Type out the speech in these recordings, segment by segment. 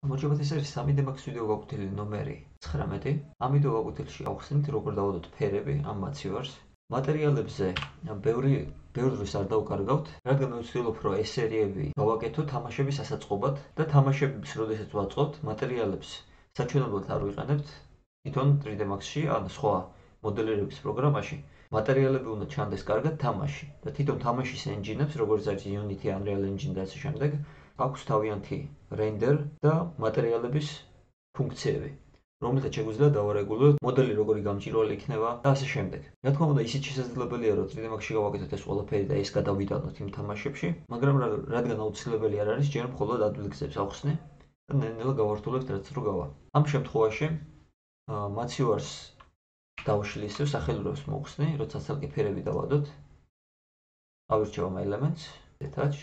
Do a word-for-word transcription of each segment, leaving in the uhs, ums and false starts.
მოჩვენებად ეს არის სამი დე მაქს ვიდეო გაკვეთილი ნომერი ცხრამეტი. ამ ვიდეო გაკვეთილში ავხსნით როგორ დავადოთ ფერები ამ მაცივარს. მატერიალებზე ბევრი ბევრ დროს არ დავკარგავთ, რადგან ვცდილობ რომ ეს სერიები გავაკეთო თამაშების ასაწყობად და თამაშებს როდესაც ვაწყობთ, მატერიალებს საჩვენებლად არ ვიყენებთ თვითონ თრი დე მაქსში ან სხვა მოდელირების პროგრამაში. მატერიალები უნდა ჩანდეს კარგად თამაში და თვითონ თამაშის ენჯინებს, როგორც არის Unity, Unreal Engine და ასე შემდეგ, აქვს თავიანთი render და მატერიალების ფუნქციები, რომელთაც შეგვიძლია დავარეგულოთ მოდელი როგორი გამჭვირვალე იქნება და ასე შემდეგ. რა თქმა უნდა, ისიც შესაძლებელია, რომ თრი დე მაქსში გავაკეთოთ ეს ყველაფერი და ეს გადავიტანოთ იმ თამაშებში, მაგრამ რადგან აუცილებელი არ არის, ჯერ მხოლოდ ადვილი გზებს ავხსნი და ნელ-ნელა გავართულებთ რაც რო გავა. ამ შემთხვევაში მაცივარს დავშლი ისევ სახელურებს მოვხსნი, როცა ცალკე ფერები დავადოთ. ავირჩევ ამ ელემენტს, detach.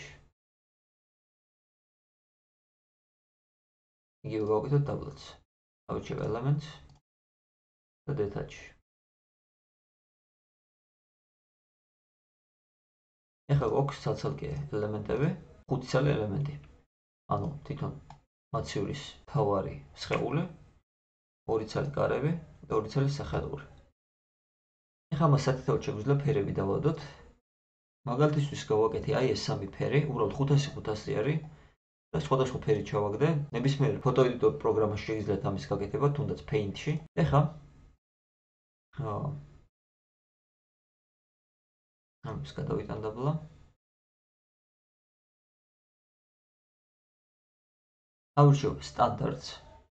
იგივე გავაკეთოთ დაბლაც. ავირჩევ elements და detach. ეხლა გვაქვს ცალ-ცალკე ელემენტები, ხუთი ცალი ელემენტი. ანუ თვითონ მაცივრის თავარი სხეული, ორი ცალი კარები და ორი ცალი სახელური. ეხლა მას სათითაოდ შეგვიძლია ფერები დავადოთ. მაგალითისთვის გავაკეთე აი ეს სამი ფერი, უბრალოდ ხუთასი ხუთასი არის და სხვადასხვა ფერი ჩავაგდე. ნებისმიერ ფოტო ედიტორ პროგრამაში შეგიძლიათ ამის გაკეთება, თუნდაც Paint-ში. ეხლა აა ამის გადავიტან დაბლა. ავირჩევ Standards.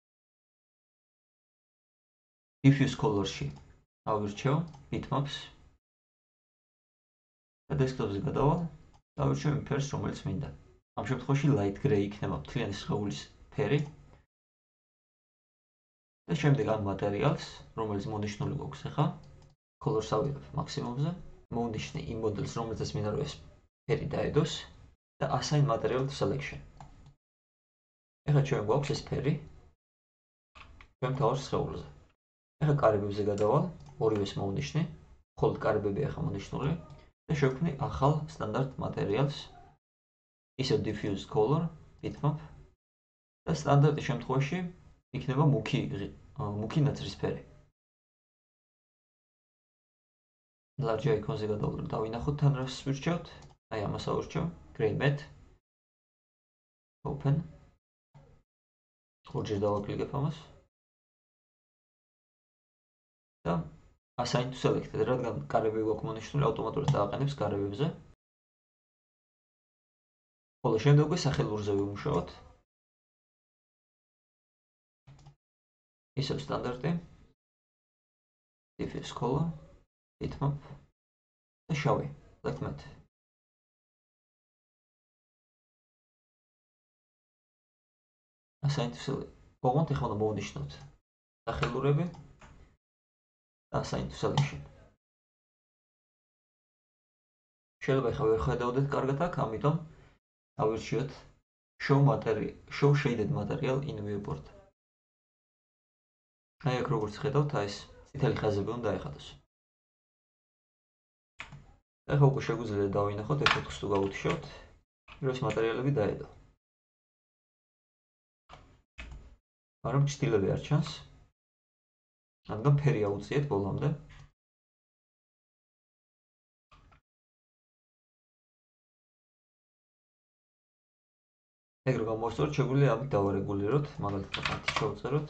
Diffuse Color-ში ავირჩევ Bitmaps. და desktop-ზე გადავალ და ავირჩევ იმ ფერს, რომელიც მინდა. ამ შემთხვევაში light gray იქნება მთლიანი სხეულის ფერი. და შემდეგ ამ მატერიალს, რომელიც მონიშნული გვაქვს ახლა, color-ს ავიღებ მაქსიმუმზე, მოვნიშნე იმ მოდელს, რომელზეც მინდა რომ ეს ფერი დაედოს და assign material to selection. ეხლა ჩვენ გვაქვს ეს ფერი ჩვენ თავარ სხეულზე. ეხლა კარებებზე გადავალ, ორივეს მოვნიშნე, მხოლოდ კარებები ახლა მონიშნული და შევქმნი ახალ სტანდარტ materials. ისევ diffuse color, bitmap და სტანდარტის შემთხვევაში იქნება მუქი მუქი ნაცრისფერი. large icon-ზე გადავალ, დავინახოთ თან რას ვირჩევთ. აი ამას ავირჩევ, gray matte. Open. ორჯერ დავაკლიკებ ამას. და assign to selected, რადგან კარები გვაქვს მონიშნული, ავტომატურად დააყენებს კარებებზე. ხოლო შემდეგ უკვე სახელურზე ვიმუშაოთ. ისევ სტანდარტი. diffuse color, bitmap და შავი, black matte. assign to select. ოღონდ ეხლა უნდა მოვნიშნოთ სახელურები და assign to selection. შეიძლება ეხლა ვერ ხედავდეთ კარგად აქ, ამიტომ ავირჩიოთ show material, show shaded material in viewport. აი აქ როგორც ხედავთ, აი ეს წითელი ხაზები უნდა დაეხატოს. ეხლა უკვე შეგვიძლია დავინახოთ, ეფექტს თუ გავუთიშავთ, რომ ეს მატერიალები დაედო. მაგრამ ჭრილები არ ჩანს. რადგან ფერი აუწიეთ ბოლომდე. ეგრე გამოვასწოროთ, შეგვიძლია ამით დავარეგულიროთ, მაგალითად ხუთი შევწეროთ.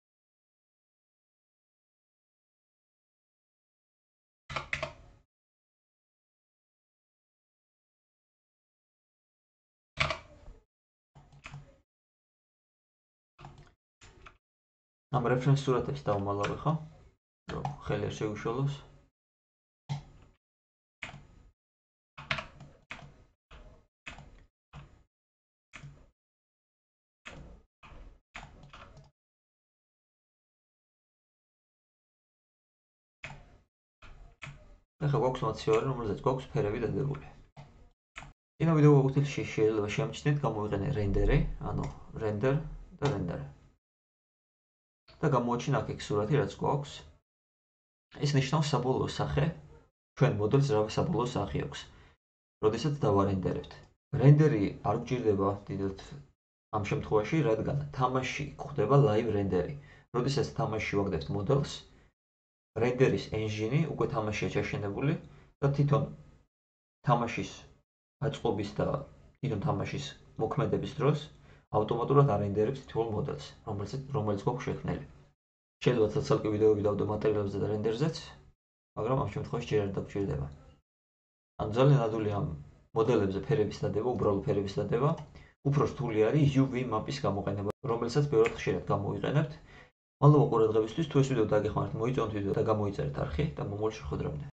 ამ რეფერენს სურათებს დავმალავ ახლა, რომ ხელი არ შეგვიშალოს. ეხლა გვაქვს მაცივარი, რომელზეც გვაქვს ფერები დადებული. წინა ვიდეო გაკვეთილში შეიძლება შემჩნეთ, გამოვიყენე რენდერი, ანუ render და render. და გამოაჩინა აქ ეს სურათი, რაც გვაქვს. ეს ნიშნავს საბოლოო სახე, ჩვენ მოდელს რა საბოლოო სახე აქვს, როდესაც დავარენდერებთ. რენდერი არ გვჭირდება დიდად ამ შემთხვევაში, რადგან თამაში გვხდება live render-ი. როდესაც თამაში ვაგდებთ მოდელს, რენდერის ენჟინი უკვე თამაშია ჩაშენებული და თვითონ თამაშის აწყობის და თვითონ თამაშის მოქმედების დროს ავტომატურად არენდერებს თითოეულ მოდელს, რომელიც რომელიც გვაქვს შექმნილი. შეიძლება ცალკე ვიდეოები დავდო მატერიალებზე და რენდერზეც, მაგრამ ამ შემთხვევაში ჯერ არ დაგჭირდება. ან ძალიან ადვილი ამ მოდელებზე ფერების დადება, უბრალო ფერების დადება, უფრო რთული არის იუ ვი მაპის გამოყენება, რომელსაც ბევრად ხშირად გამოიყენებთ. მადლობა ყურადღებისთვის, თუ ეს ვიდეო დაგეხმართ, მოიწონთ ვიდეო და გამოიწერეთ არხი და მომავალ შეხვედრამდე.